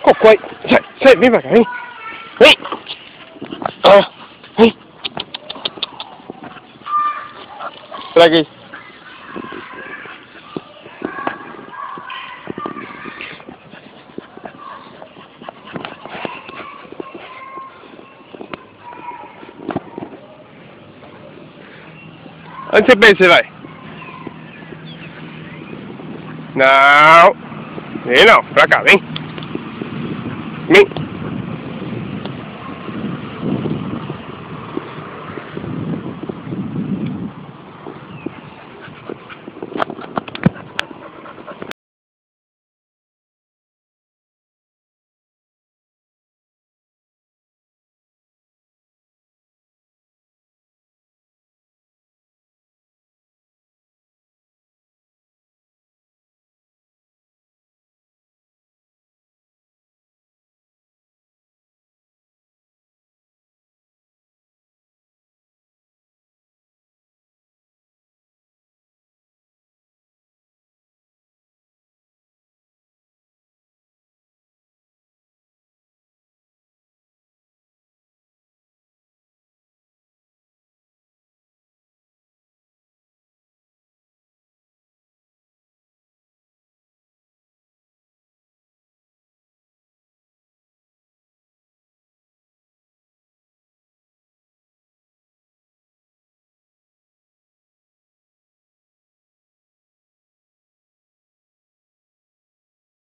Cocô aí. Sai, vem pra cá, vem. Vem. Vem. Traga aí. Onde você pensa que você vai? Não. Vem não, pra cá, vem. Vem.